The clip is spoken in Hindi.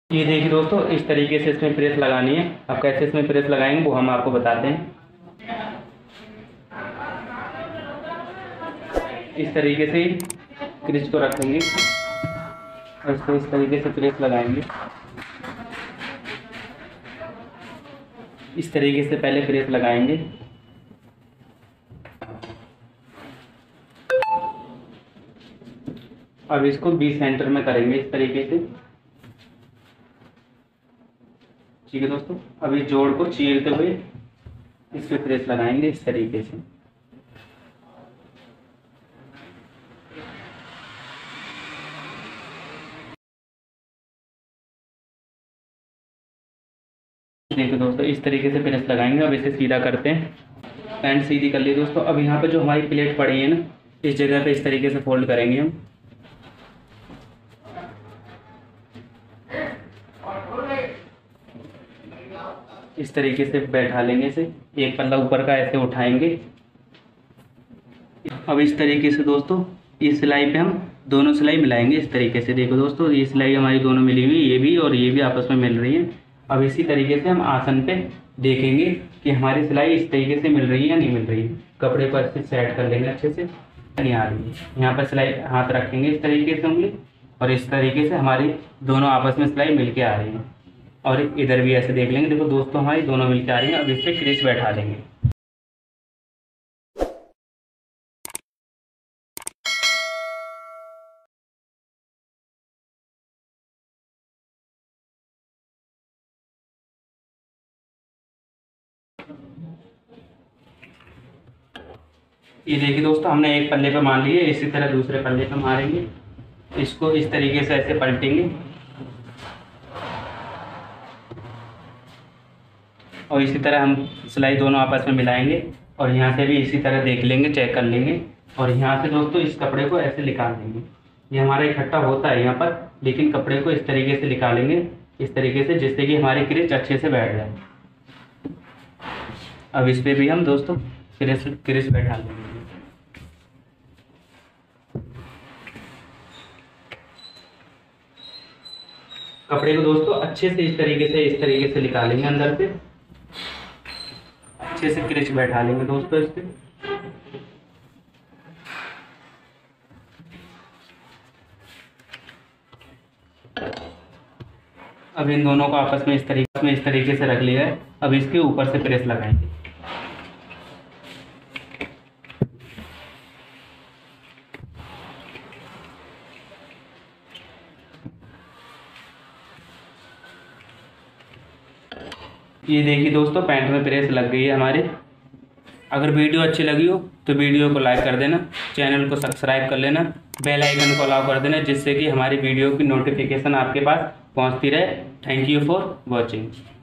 ये देखिए दोस्तों, इस तरीके से इसमें प्रेस लगानी है। अब कैसे इसमें प्रेस लगाएंगे वो हम आपको बताते हैं। इस तरीके से ही क्रिच को रखेंगे और इसको इस तरीके से प्रेस लगाएंगे। इस तरीके से पहले प्रेस लगाएंगे। अब इसको बी सेंटर में करेंगे इस तरीके से। ठीक है दोस्तों, अब इस जोड़ को चीरते हुए इस पे प्रेस लगाएंगे इस तरीके से। देखिए दोस्तों, इस तरीके से प्रेस लगाएंगे। अब इसे सीधा करते हैं। पैंट सीधी कर ली दोस्तों। अब यहाँ पे जो हमारी प्लेट पड़ी है ना, इस जगह पे इस तरीके से फोल्ड करेंगे हम। इस तरीके से बैठा लेंगे इसे। एक पल्ला ऊपर का ऐसे उठाएंगे। अब इस तरीके से दोस्तों इस सिलाई पे हम दोनों सिलाई मिलाएंगे इस तरीके से। देखो दोस्तों, ये सिलाई हमारी दोनों मिली हुई, ये भी और ये भी आपस में मिल रही है। अब इसी तरीके से हम आसन पे देखेंगे कि हमारी सिलाई इस तरीके से मिल रही है या नहीं मिल रही है। कपड़े पर से सेट कर लेंगे अच्छे से, नहीं आ रही है। यहाँ पर सिलाई हाथ रखेंगे इस तरीके से उंगली, और इस तरीके से हमारी दोनों आपस में सिलाई मिल के आ रही है। और इधर भी ऐसे देख लेंगे। देखो दोस्तों, हमारी दोनों मिल के आ रही है। अब इस पर क्रीज बैठा लेंगे। ये देखिए दोस्तों, हमने एक पल्ले पे मान लिए, इसी तरह दूसरे पल्ले पे मारेंगे। इसको इस तरीके से ऐसे पलटेंगे और इसी तरह हम सिलाई दोनों आपस में मिलाएंगे। और यहाँ से भी इसी तरह देख लेंगे, चेक कर लेंगे। और यहाँ से दोस्तों इस कपड़े को ऐसे निकाल देंगे। ये हमारा इकट्ठा होता है यहाँ पर, लेकिन कपड़े को इस तरीके से निकालेंगे, इस तरीके से, जिससे कि हमारी क्रिच अच्छे से बैठ जाए। अब इस पर भी हम दोस्तों क्रिच बैठा लेंगे। कपड़े को दोस्तों अच्छे से इस तरीके से निकालेंगे, अंदर से अच्छे से क्रिच बैठा लेंगे दोस्तों इस पे। अब इन दोनों को आपस में इस तरीके से रख लिया है। अब इसके ऊपर से प्रेस लगाएंगे। ये देखिए दोस्तों, पैंट में प्रेस लग गई है हमारे। अगर वीडियो अच्छी लगी हो तो वीडियो को लाइक कर देना, चैनल को सब्सक्राइब कर लेना, बेल आइकन को अलाउ कर देना, जिससे कि हमारी वीडियो की नोटिफिकेशन आपके पास पहुंचती रहे। Thank you for watching.